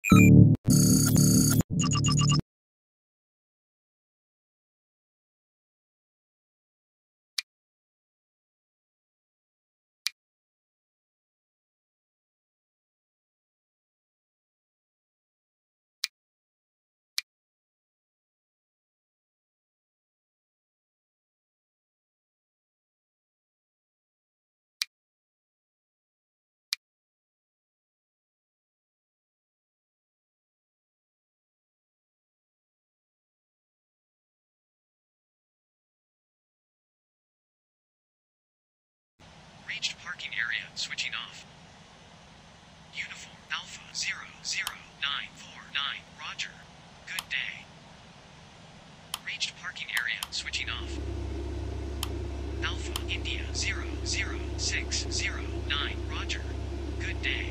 Reached parking area, switching off. Uniform Alpha 00949, Roger. Good day. Reached parking area, switching off. Alpha India 00609, Roger. Good day.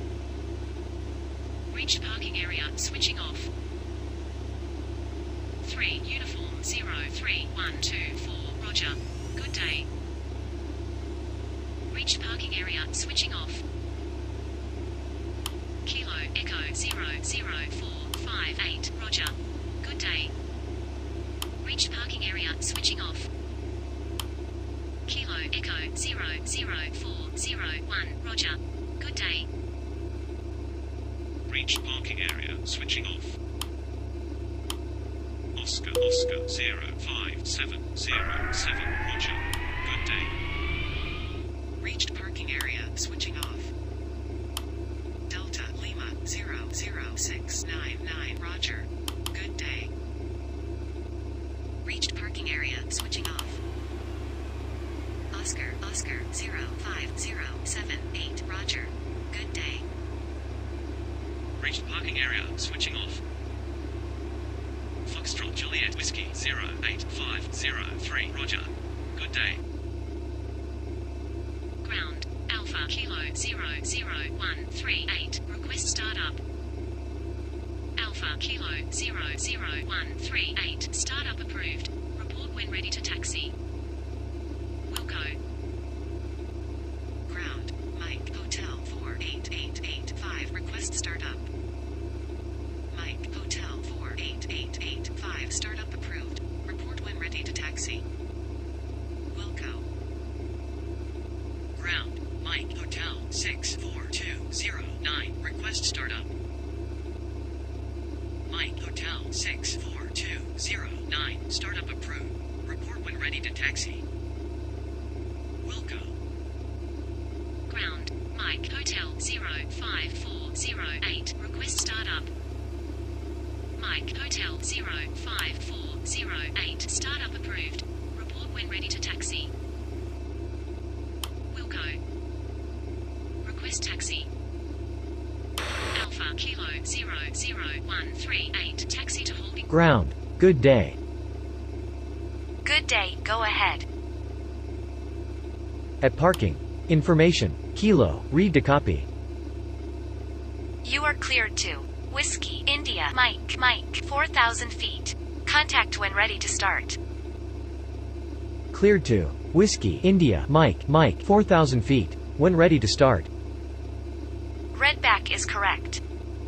Reached parking area, switching off. 3 Uniform 03124, Roger. Good day. Reached parking area, switching off. Kilo Echo 00458, Roger. Good day. Reached parking area, switching off. Kilo Echo 00401, Roger. Good day. Reached parking area, switching off. Oscar 05707, Roger. Good day. Reached parking area, switching off. Delta Lima 00699, Roger. Good day. Reached parking area, switching off. Oscar 05078, Roger. Good day. Reached parking area, switching off. Foxtrot Juliet Whiskey 08503, Roger. Good day. Ground, Alpha Kilo 00138, request startup. Alpha Kilo 00138, startup approved. Report when ready to taxi. Wilco. Ground, Mike Hotel 48885, request startup. Mike Hotel 48885, startup approved. Report when ready to taxi. Wilco. Ground, Mike Hotel 64209, request startup. Mike Hotel 64209, startup approved. Report when ready to taxi. Wilco. Ground, Mike Hotel 05408, request startup. Mike Hotel 05408, startup approved. Report when ready to taxi. Wilco. Request taxi. Alpha Kilo 00138, taxi to holding. Ground. Good day. Good day, go ahead. At parking. Information. Kilo. Read to copy. You are cleared to Whiskey, India, Mike, 4,000 feet. Contact when ready to start. Cleared to Whiskey, India, Mike, 4,000 feet. When ready to start. Redback is correct.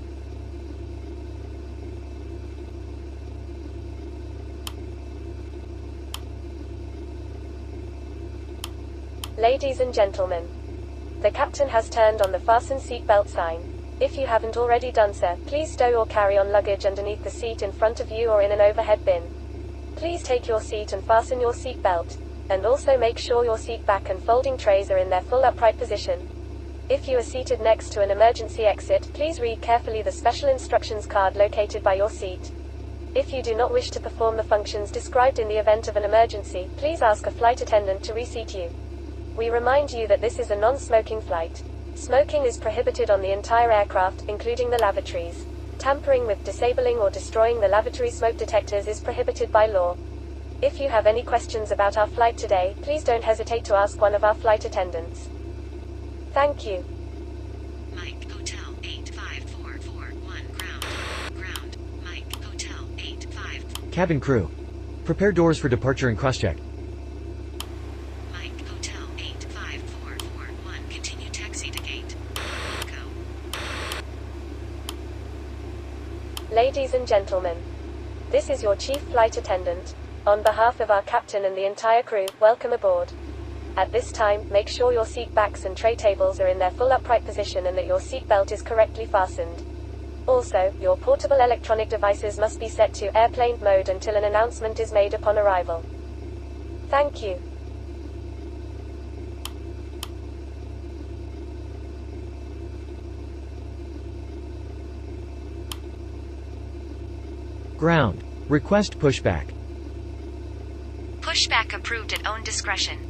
Ladies and gentlemen, the captain has turned on the fasten seatbelt sign. If you haven't already done so, please stow or carry on luggage underneath the seat in front of you or in an overhead bin. Please take your seat and fasten your seatbelt, and also make sure your seat back and folding trays are in their full upright position. If you are seated next to an emergency exit, please read carefully the special instructions card located by your seat. If you do not wish to perform the functions described in the event of an emergency, please ask a flight attendant to reseat you. We remind you that this is a non-smoking flight. Smoking is prohibited on the entire aircraft, including the lavatories. Tampering with, disabling or destroying the lavatory smoke detectors is prohibited by law. If you have any questions about our flight today, please don't hesitate to ask one of our flight attendants. Thank you. Mike Hotel 85441, ground, Mike Hotel 85. Cabin crew. Prepare doors for departure and crosscheck. Mike Hotel 85441, continue taxi to gate. Go. Ladies and gentlemen, this is your chief flight attendant. On behalf of our captain and the entire crew, welcome aboard. At this time, make sure your seat backs and tray tables are in their full upright position and that your seat belt is correctly fastened. Also, your portable electronic devices must be set to airplane mode until an announcement is made upon arrival. Thank you. Ground. Request pushback. Pushback approved at own discretion.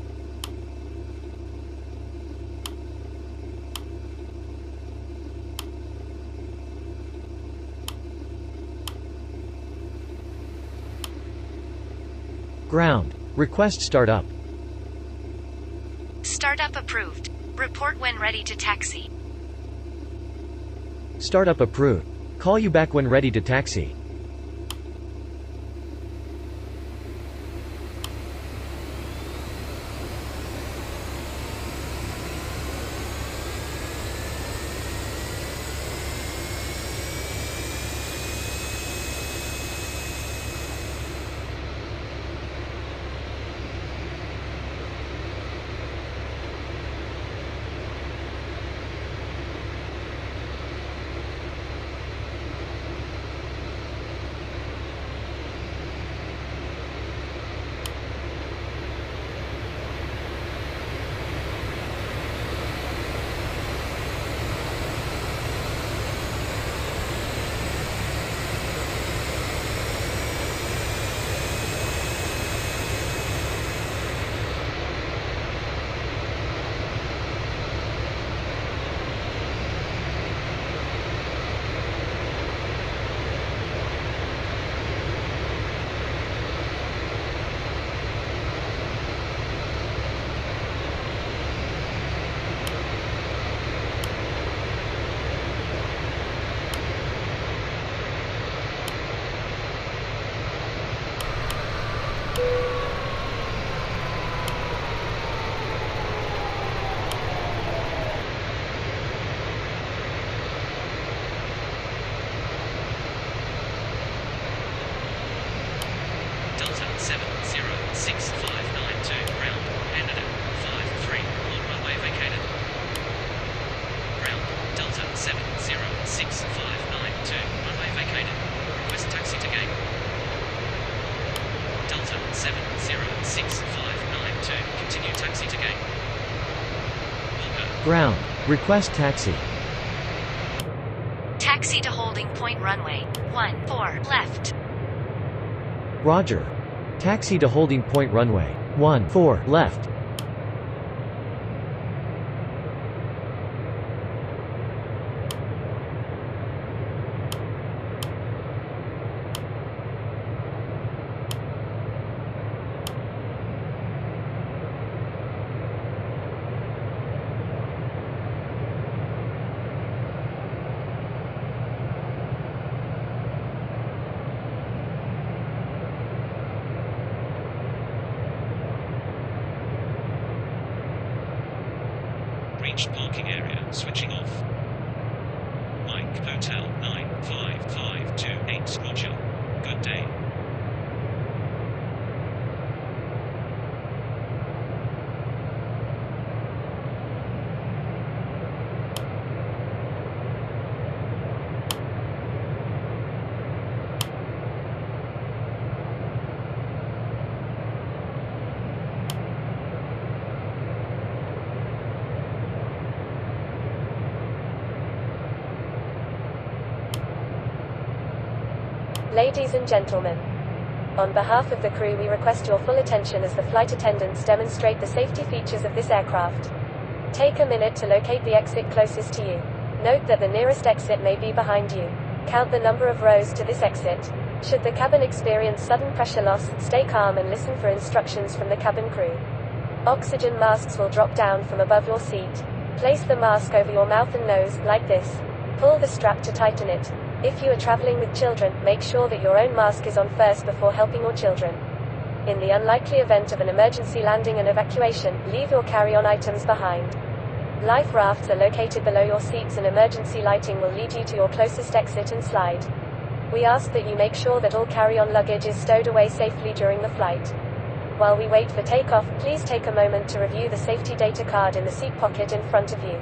Ground. Request startup. Startup approved. Report when ready to taxi. Startup approved. Call you back when ready to taxi. Delta 706592, ground, ended at 53, on runway vacated. Ground, Delta 706592, runway vacated. Request taxi to gate. Delta 706592, continue taxi to gate. Wilco. Ground. Request taxi. Taxi to holding point runway 14 left. Roger. Taxi to holding point runway 14 left. Reached parking area, switching off. Mike Hotel 95528, Roger. Good day. Ladies and gentlemen, on behalf of the crew, we request your full attention as the flight attendants demonstrate the safety features of this aircraft. Take a minute to locate the exit closest to you. Note that the nearest exit may be behind you. Count the number of rows to this exit. Should the cabin experience sudden pressure loss, stay calm and listen for instructions from the cabin crew. Oxygen masks will drop down from above your seat. Place the mask over your mouth and nose, like this. Pull the strap to tighten it. If you are traveling with children, make sure that your own mask is on first before helping your children. In the unlikely event of an emergency landing and evacuation, leave your carry-on items behind. Life rafts are located below your seats and emergency lighting will lead you to your closest exit and slide. We ask that you make sure that all carry-on luggage is stowed away safely during the flight. While we wait for takeoff, please take a moment to review the safety data card in the seat pocket in front of you.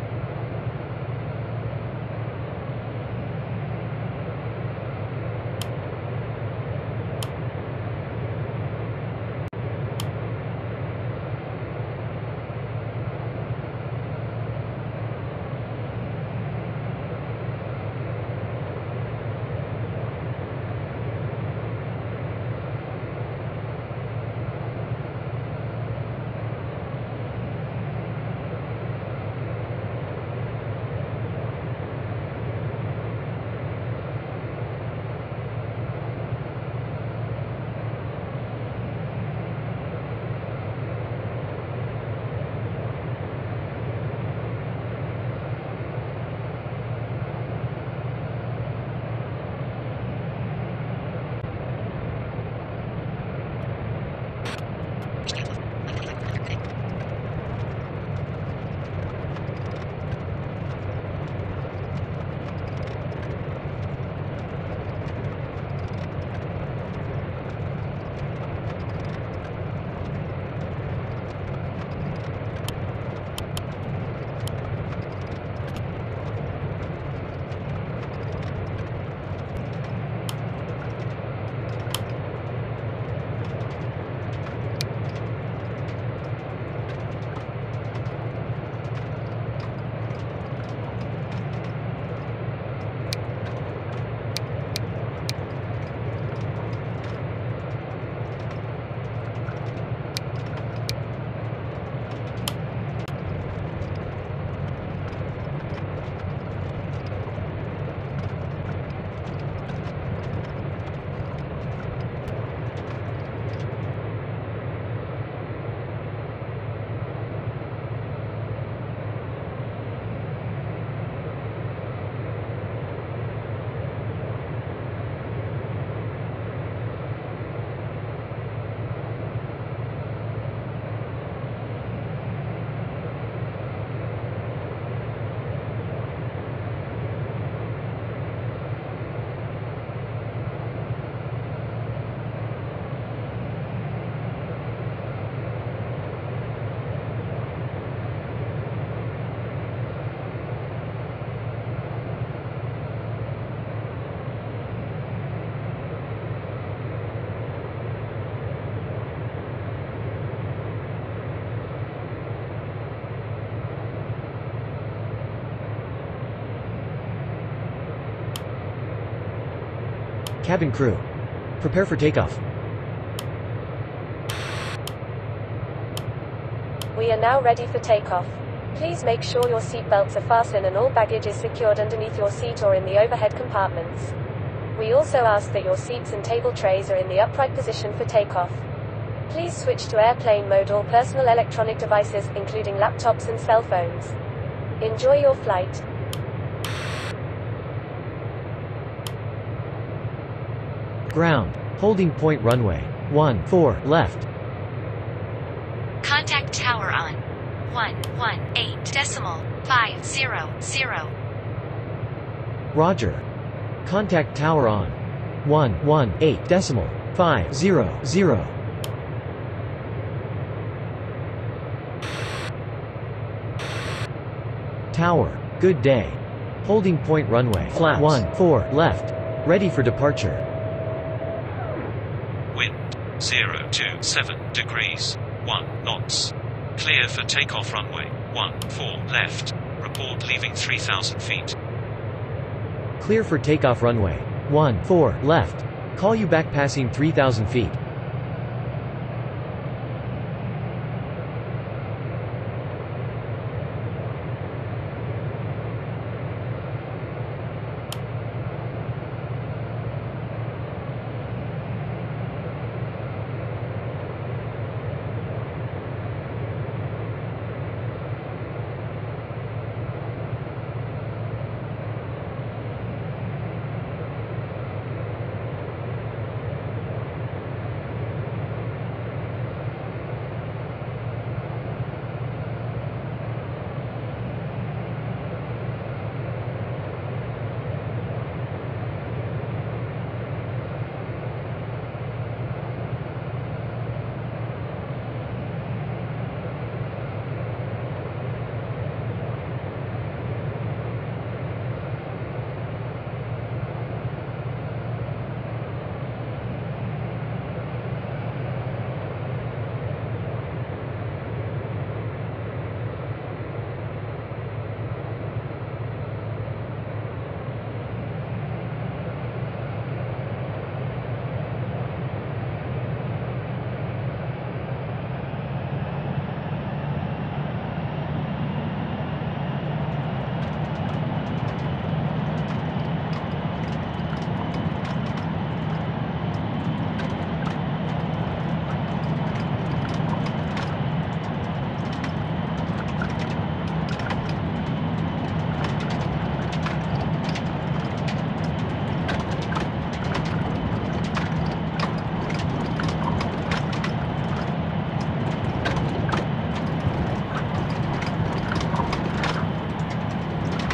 Cabin crew. Prepare for takeoff. We are now ready for takeoff. Please make sure your seat belts are fastened and all baggage is secured underneath your seat or in the overhead compartments. We also ask that your seats and table trays are in the upright position for takeoff. Please switch to airplane mode all personal electronic devices, including laptops and cell phones. Enjoy your flight. Ground. Holding point runway. 14 left. Contact tower on 118.500. Roger. Contact tower on 118.500. Tower. Good day. Holding point runway. Flaps 14 left. Ready for departure. Wind 027 degrees 1 knots. Clear for takeoff runway 14 left. Report leaving 3,000 feet. Clear for takeoff runway 14 left. Call you back passing 3,000 feet.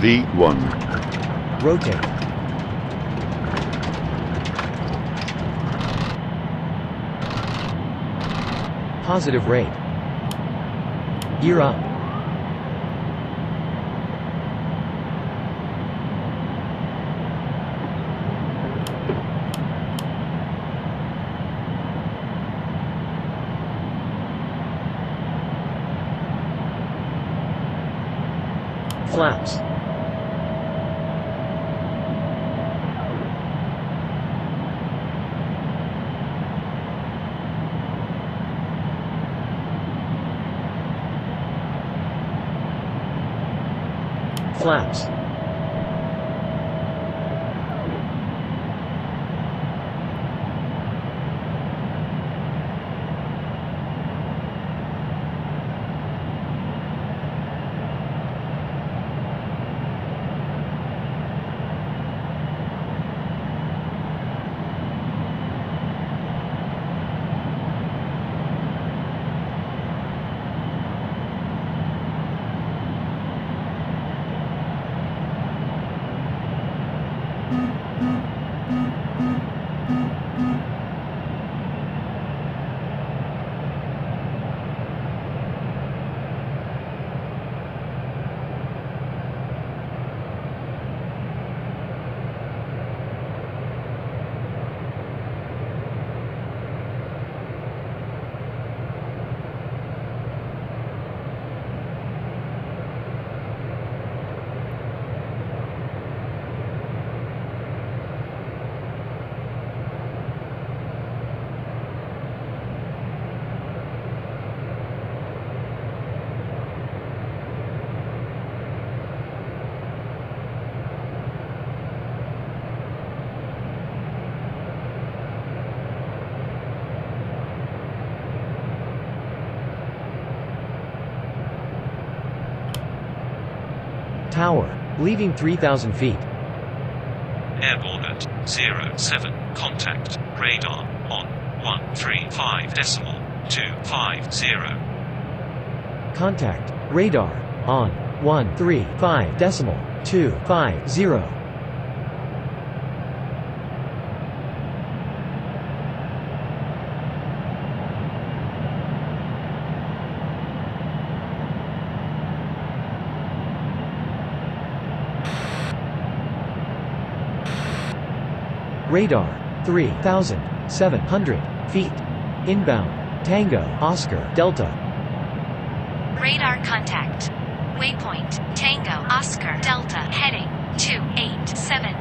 T1. Rotate. Positive rate. Gear up. Flaps. Flaps. Tower. Leaving 3,000 feet. Airborne at 07. Contact. Radar on 135.250. Contact. Radar. On 135.250. Radar. 3,700 feet. Inbound. Tango. Oscar. Delta. Radar contact. Waypoint, Tango, Oscar, Delta, heading 287.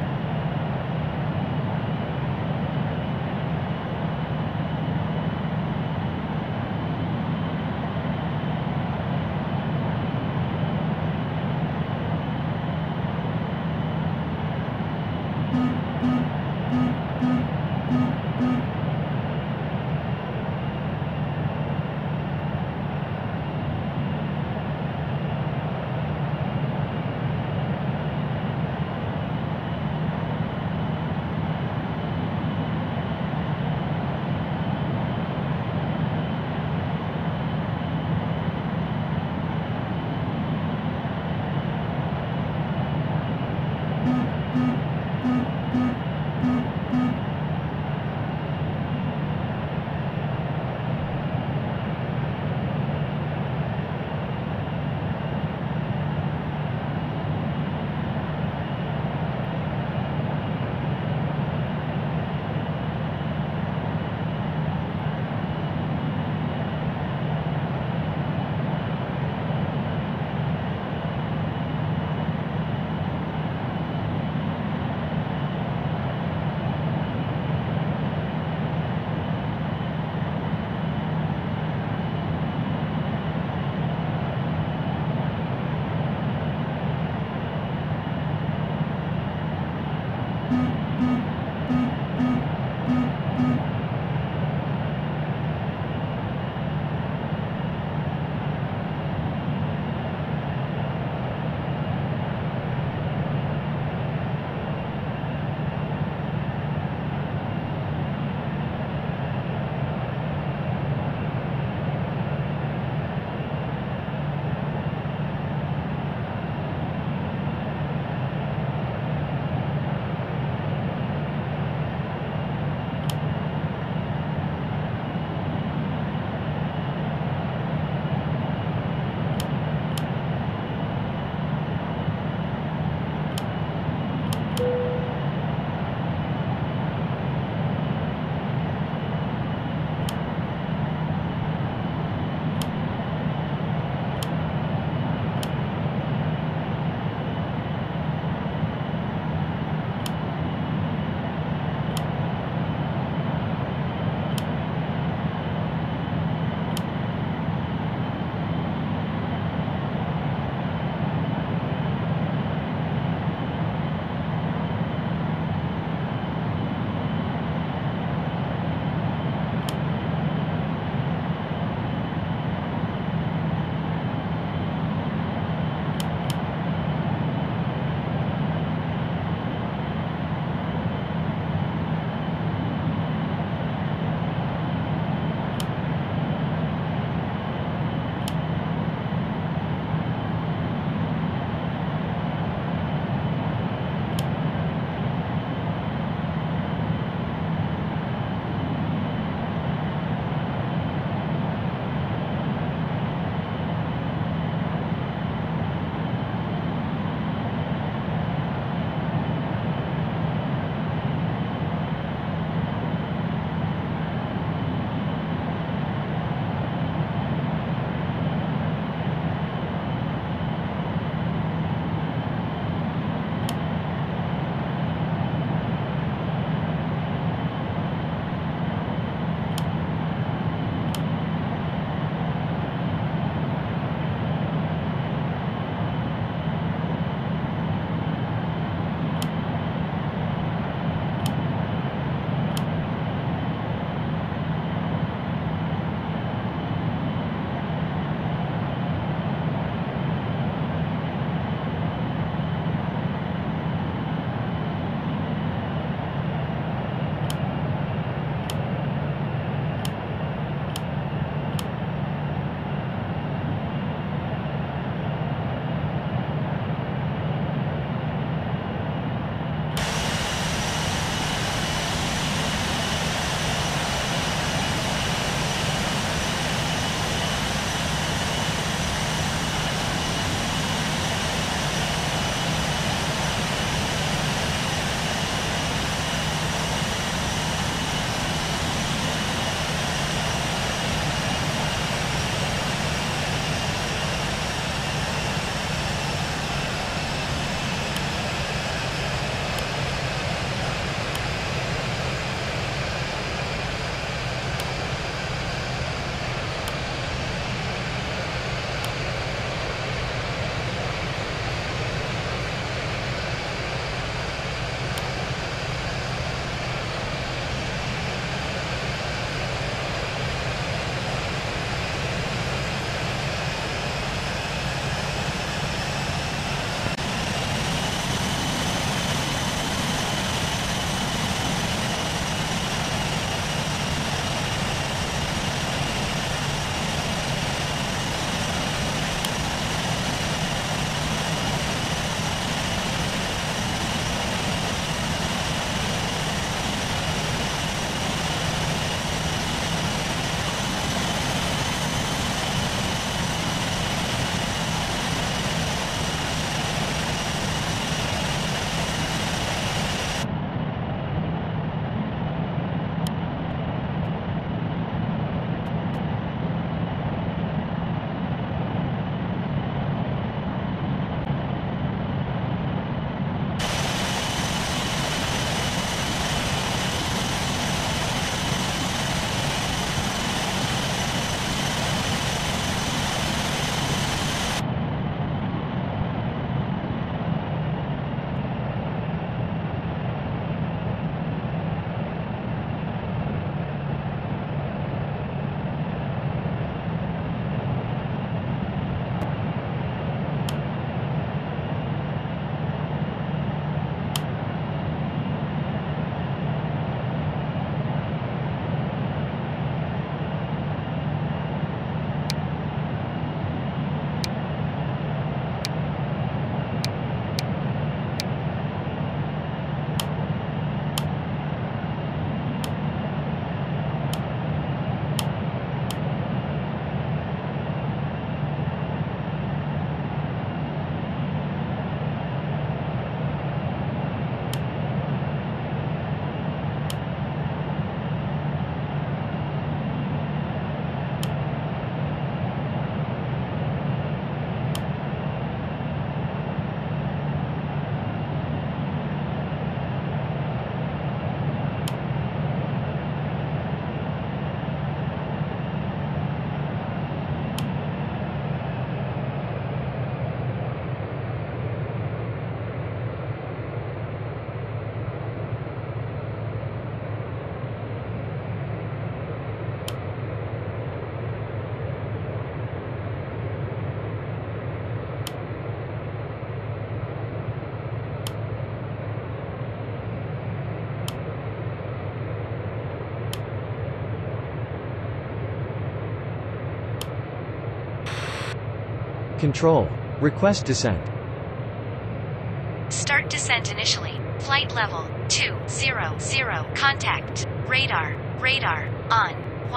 Control. Request descent. Start descent initially. Flight level 200. Contact. Radar. Radar. On.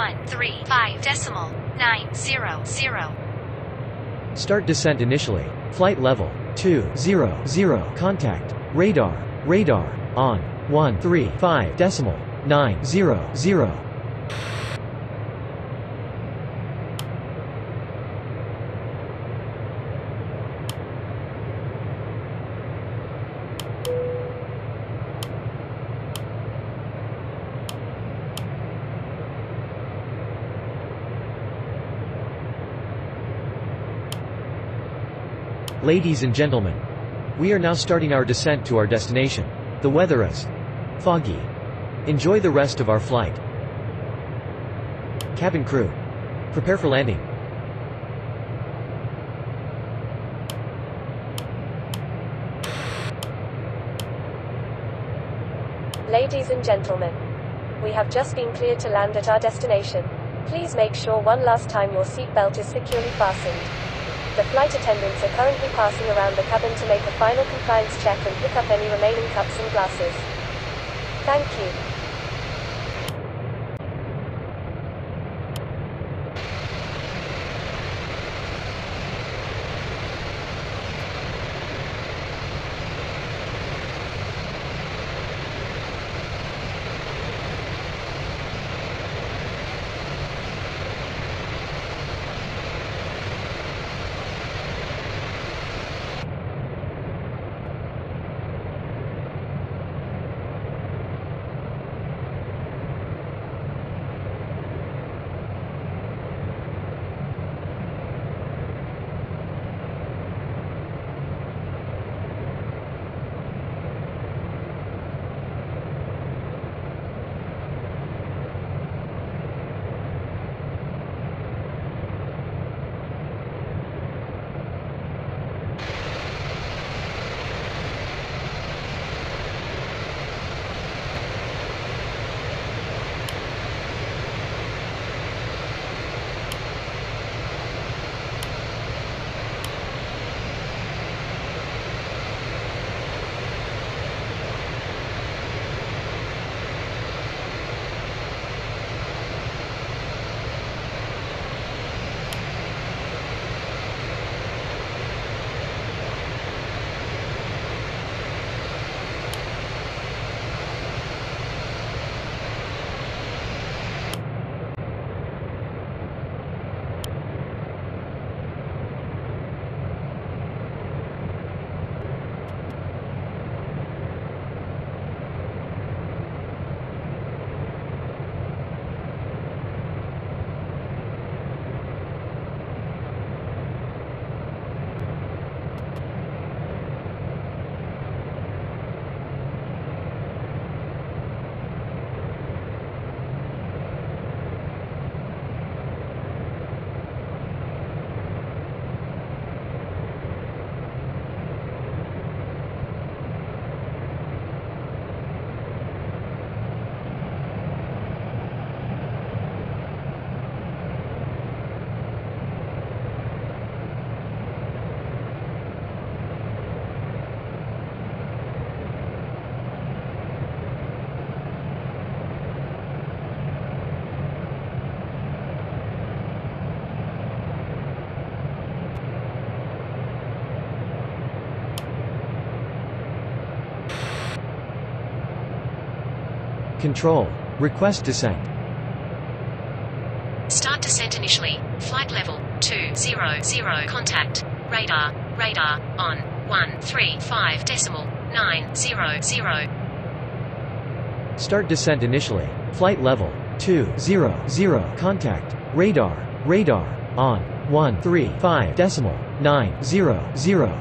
135.900. Start descent initially. Flight level 200. Contact. Radar. Radar. On. 135.900. Ladies and gentlemen, we are now starting our descent to our destination. The weather is foggy. Enjoy the rest of our flight. Cabin crew, prepare for landing. Ladies and gentlemen, we have just been cleared to land at our destination. Please make sure one last time your seatbelt is securely fastened. The flight attendants are currently passing around the cabin to make a final compliance check and pick up any remaining cups and glasses. Thank you. Control. Request descent. Start descent initially. Flight level 200. Contact. Radar. Radar. On. 135.900. Start descent initially. Flight level 200. Contact. Radar. Radar. On. 135.900.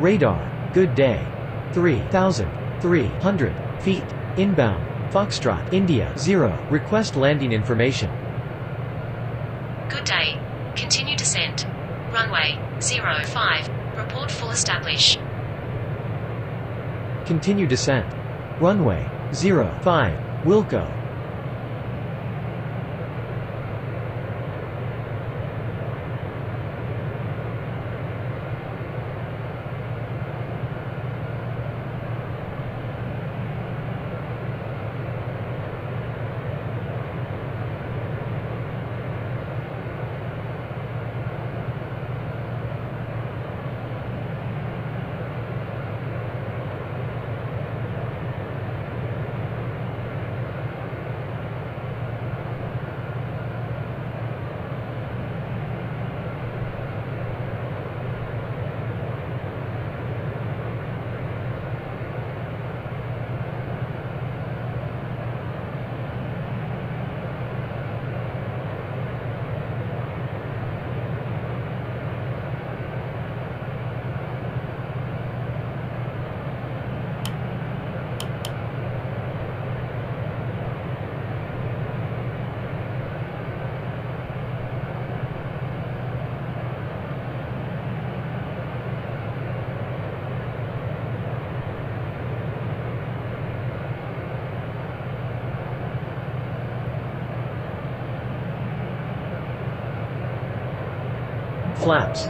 Radar. Good day. 3,300 feet. Inbound. Foxtrot, India 0. Request landing information. Good day. Continue descent. Runway 05. Report full establish. Continue descent. Runway 05. Wilco. Flaps.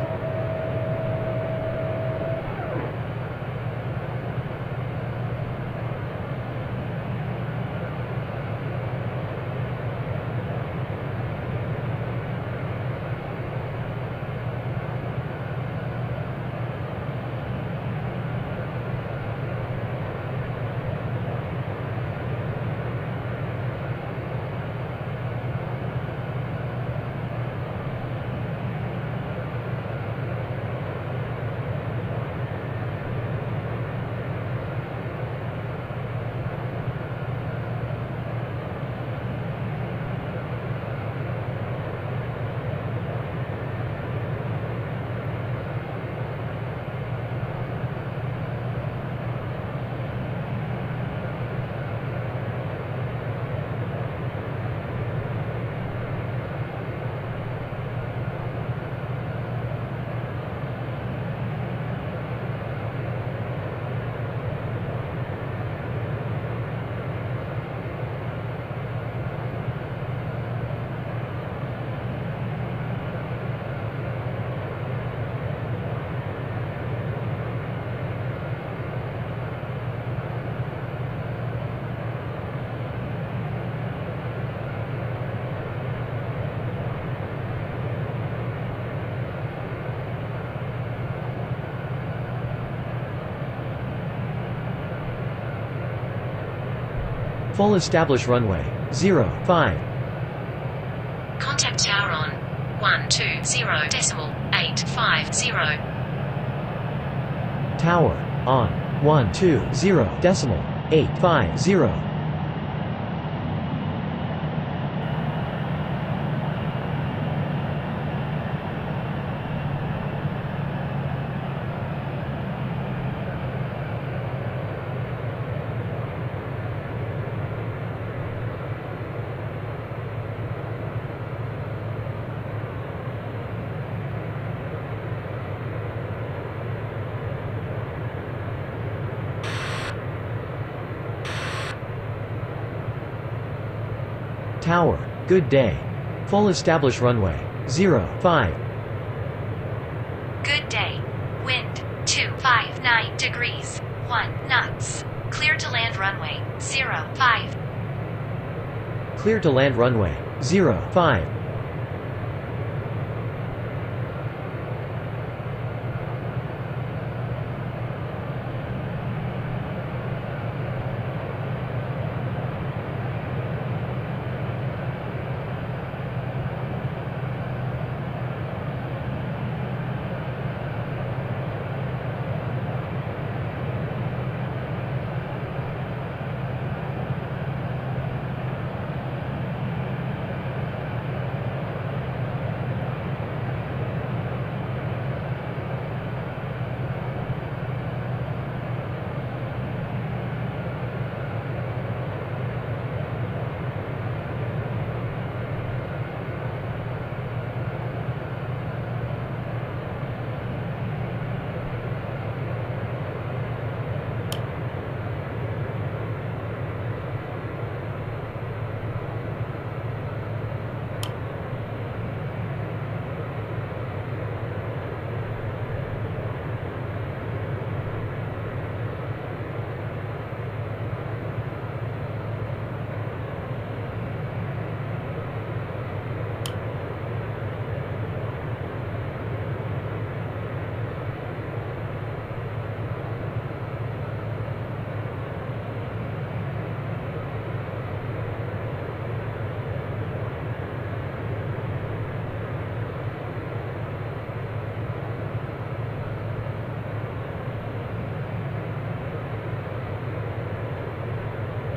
Full establish runway 05. Contact tower on 120.850. Tower on 120.850. Tower, good day. Full establish runway 05. Good day. Wind 259 degrees 1 knots. Clear to land runway 05. Clear to land runway 05.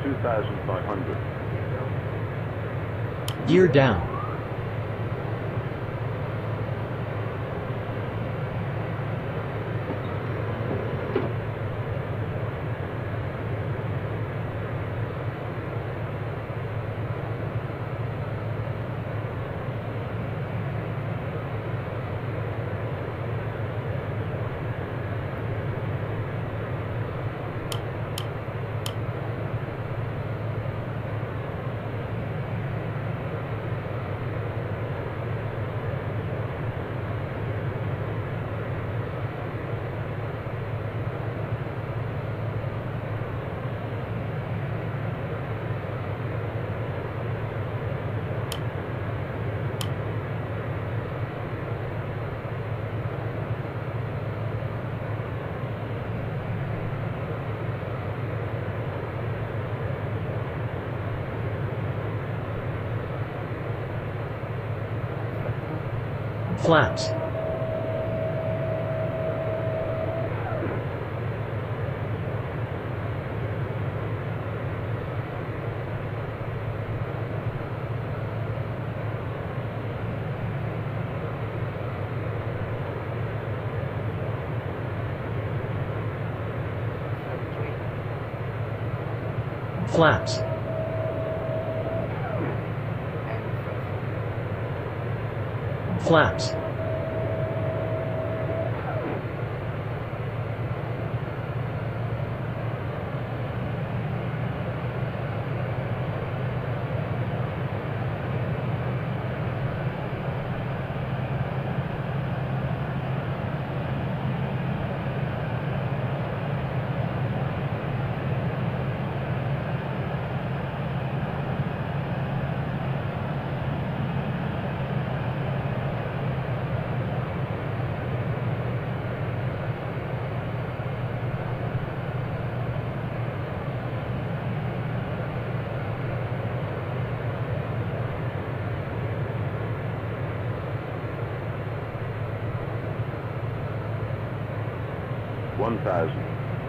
2,500. Gear down. Flaps. Flaps. Flaps. One thousand.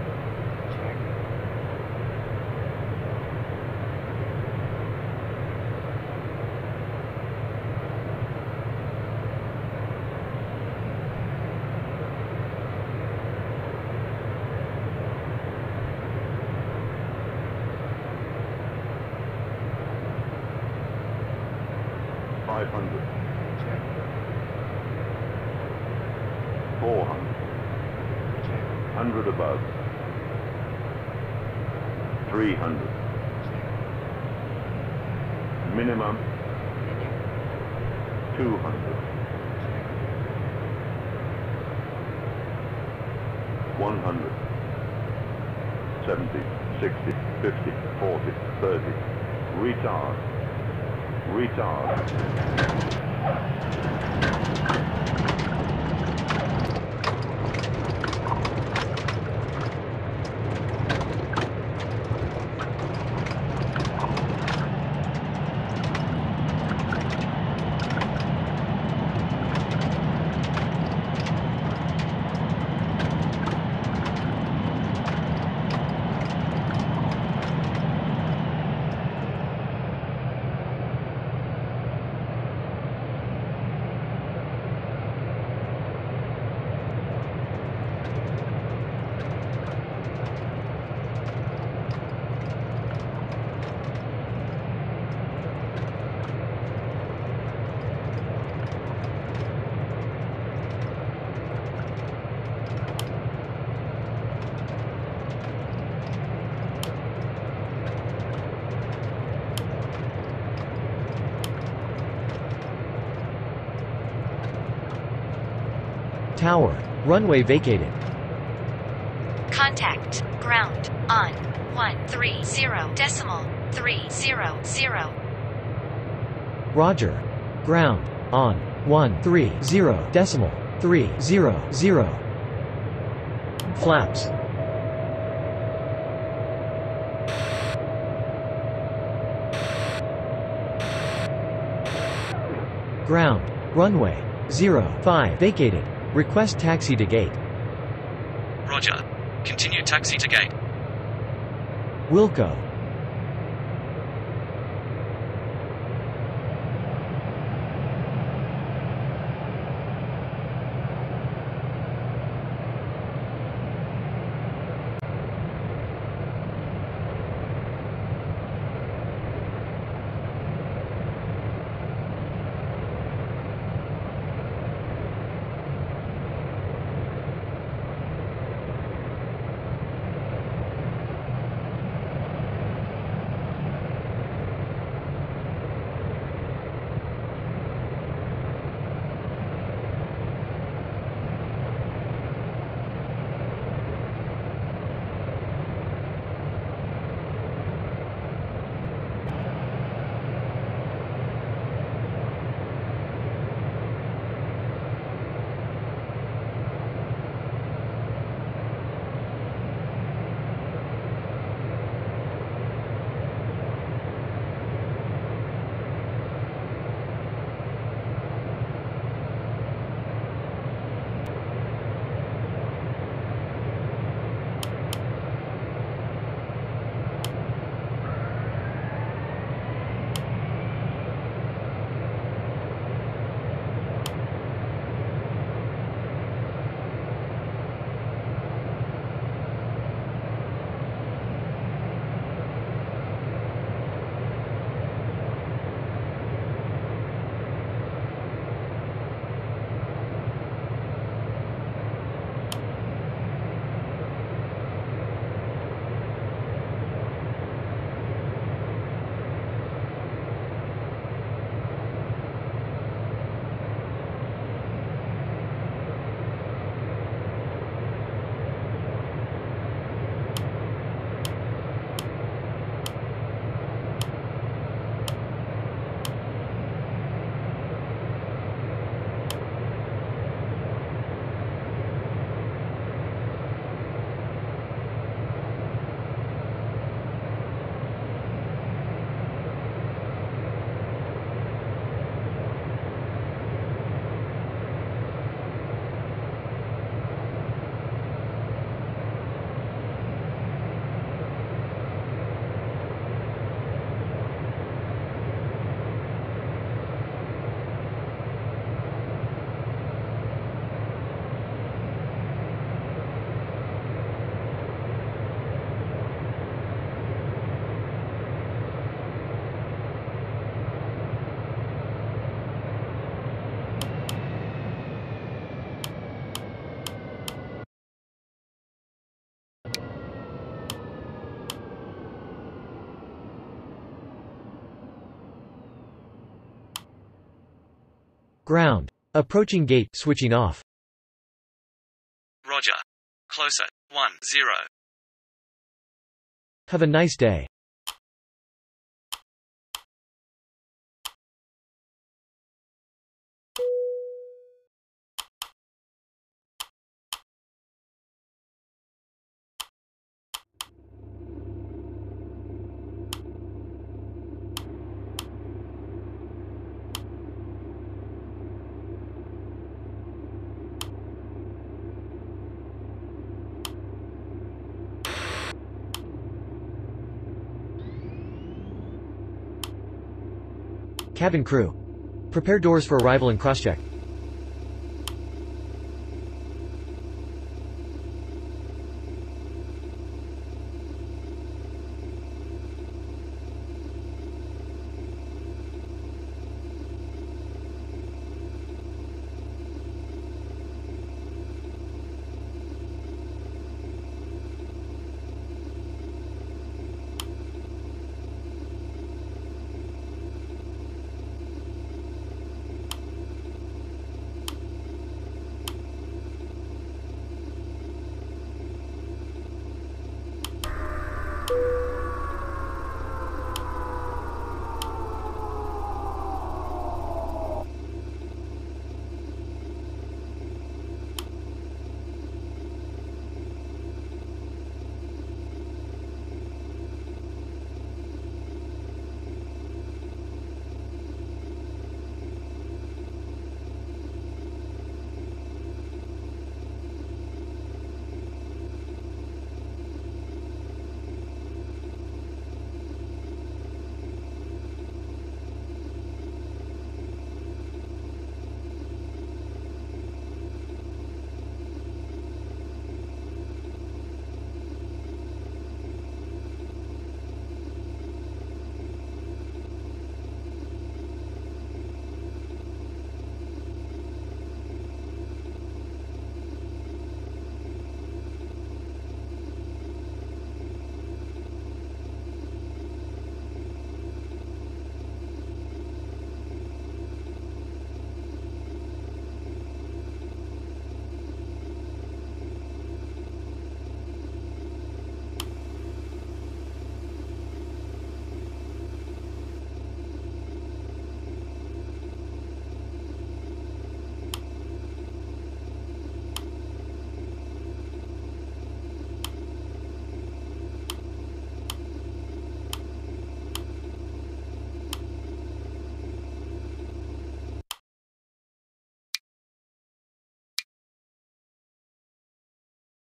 $500. 400. 100 above. 300. Minimum. 200. 100. 70, 60, 50, 40, 30. Retard. Retard. Tower. Runway vacated. Contact. Ground. On. 130.30. Roger. Ground. On. 130.300. Flaps. Ground. Runway. 05 vacated. Request taxi to gate. Roger. Continue taxi to gate. Wilco. Ground. Approaching gate, switching off. Roger. Closer. 10. Have a nice day. Cabin crew. Prepare doors for arrival and crosscheck.